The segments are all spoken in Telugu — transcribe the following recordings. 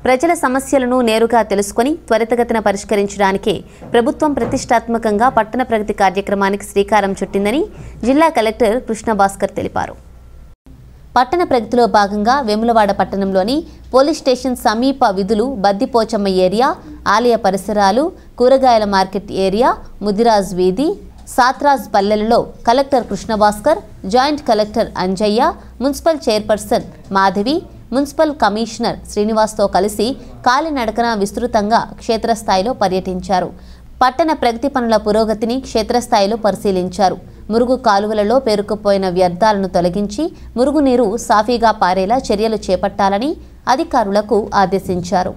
ప్రజల సమస్యలను నేరుగా తెలుసుకొని త్వరితగతిన పరిష్కరించడానికి ప్రభుత్వం ప్రతిష్టాత్మకంగా పట్టణ ప్రగతి కార్యక్రమానికి శ్రీకారం చుట్టిందని జిల్లా కలెక్టర్ కృష్ణభాస్కర్ తెలిపారు. పట్టణ ప్రగతిలో భాగంగా వేములవాడ పట్టణంలోని పోలీస్ స్టేషన్ సమీప విధులు బద్దిపోచమ్మ ఏరియా, ఆలయ పరిసరాలు, కూరగాయల మార్కెట్ ఏరియా, ముదిరాజ్ వీధి, సాత్రాజ్ పల్లెలలో collector Krishnabhaskar, joint collector Anjaiah, municipal chairperson Madhavi, municipal commissioner శ్రీనివాస్తో కలిసి కాలినడకన విస్తృతంగా క్షేత్రస్థాయిలో పర్యటించారు. పట్టణ ప్రగతి పనుల పురోగతిని క్షేత్రస్థాయిలో పరిశీలించారు. మురుగు కాలువలలో పేరుకుపోయిన వ్యర్థాలను తొలగించి మురుగునీరు సాఫీగా పారేలా చర్యలు చేపట్టాలని అధికారులకు ఆదేశించారు.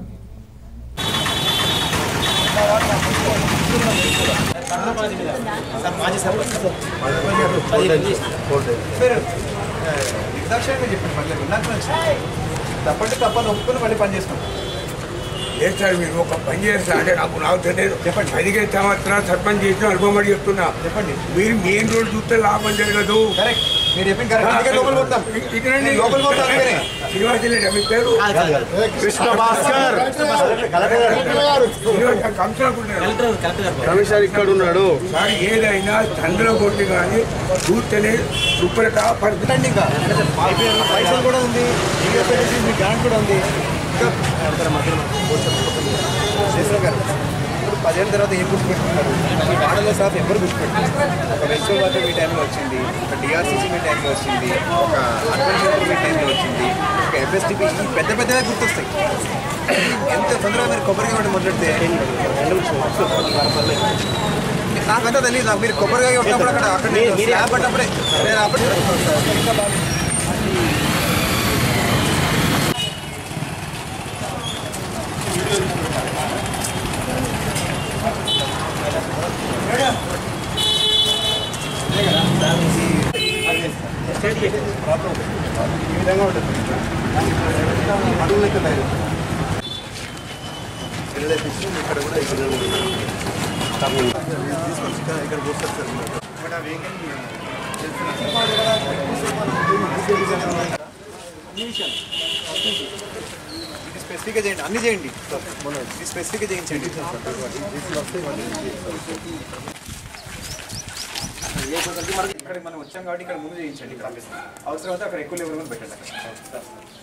లేదు సార్, మీరు ఒక పని చేస్తారు అంటే నాకు తెలియదు. చెప్పండి. 5 సంవత్సరాలు సర్పంచ్ చేసిన అనుభవం అని చెప్తున్నా. చెప్పండి. మీరు మెయిన్ రోడ్ చూస్తే లాభం జరగదు. కమిషనర్ ఇక్కడ ఉన్నాడు సార్. ఏదైనా చంద్ర కొట్టి కానీ చూస్తేనే శుభ్రత పడుతుంది. ఇంకా పైసలు కూడా ఉంది, గ్రాంట్ కూడా ఉంది. ఇప్పుడు 10 ఏళ్ళ తర్వాత ఏం గుర్తుపెట్టుకున్నారు? ఈ వాడలో సార్ ఎవరు గుర్తుపెట్టారు? ఒక వెజిటబుల్ వాటర్ మీ టైంలో వచ్చింది, ఒక డిఆర్సీసీ మీ టైంలో వచ్చింది, ఒక అర్బన్ సెంటర్ మీ టైంలో వచ్చింది, ఒక ఎఫ్ఎస్టీపీ, పెద్ద పెద్దగా గుర్తొస్తాయి. ఎంత తొందరగా మీరు కొబ్బరిగా కూడా మొదలెడితే నాకంతా తెలియదు. నాకు మీరు కొబ్బరిగా ఉన్నప్పుడు అక్కడ స్లాబ్ పడ్డప్పుడే నేను అప్పుడు ఈ విధంగా ఉంటుంది. అడుగులు ఇక్కడ ఇక్కడ కూడా ఇక్కడ పోస్తారు సార్. ఇక్కడ ఇది స్పెసిఫిక్గా చేయండి, అన్ని చేయండి. ఇది స్పెసిఫిక్గా చేయించండి. ఇక్కడ మనం వచ్చాం కాబట్టి ఇక్కడ ముందు చేయించండి. ఇక్కడ అవసరం అయితే అక్కడ ఎక్కువ లెవెల్ పెట్టండి.